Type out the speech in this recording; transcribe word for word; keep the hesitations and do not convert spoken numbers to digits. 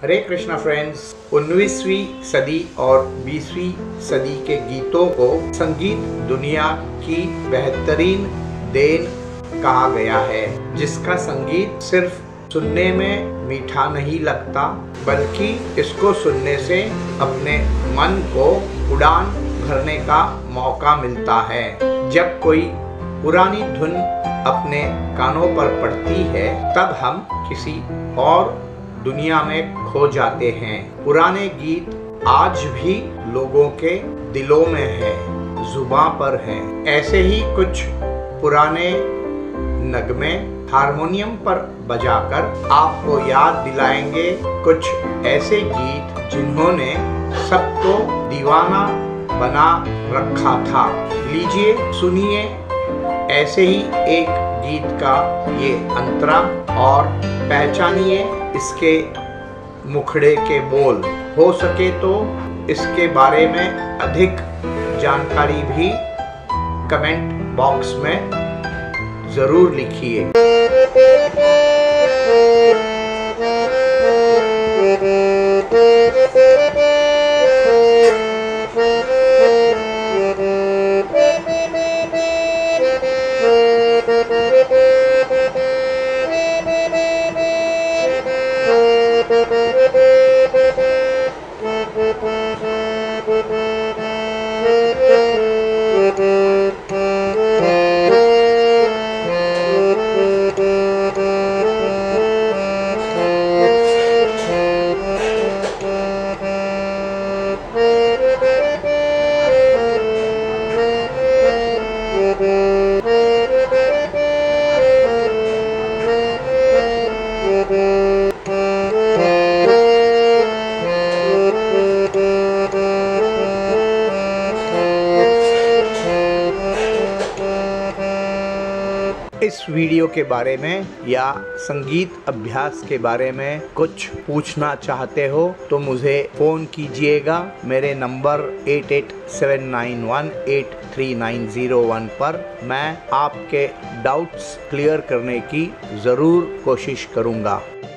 हरे Krishna friends, उन्नीसवीं सदी और बीसवीं सदी के गीतों को संगीत दुनिया की बेहतरीन देन कहा गया है, जिसका संगीत सिर्फ सुनने में मीठा नहीं लगता, बल्कि इसको सुनने से अपने मन को उड़ान भरने का मौका मिलता है। जब कोई पुरानी धुन अपने कानों पर पड़ती है, तब हम किसी और दुनिया में खो जाते हैं। पुराने गीत आज भी लोगों के दिलों में हैं, जुबां पर हैं। ऐसे ही कुछ पुराने नगमे हारमोनियम पर बजाकर आपको याद दिलाएंगे कुछ ऐसे गीत जिन्होंने सबको दीवाना बना रखा था। लीजिए सुनिए ऐसे ही एक गीत का ये अंतरा और पहचानिए इसके मुखड़े के बोल। हो सके तो इसके बारे में अधिक जानकारी भी कमेंट बॉक्स में ज़रूर लिखिए। इस वीडियो के बारे में या संगीत अभ्यास के बारे में कुछ पूछना चाहते हो तो मुझे फ़ोन कीजिएगा मेरे number eight eight seven nine one eight three nine zero one पर। मैं आपके डाउट्स क्लियर करने की ज़रूर कोशिश करूँगा।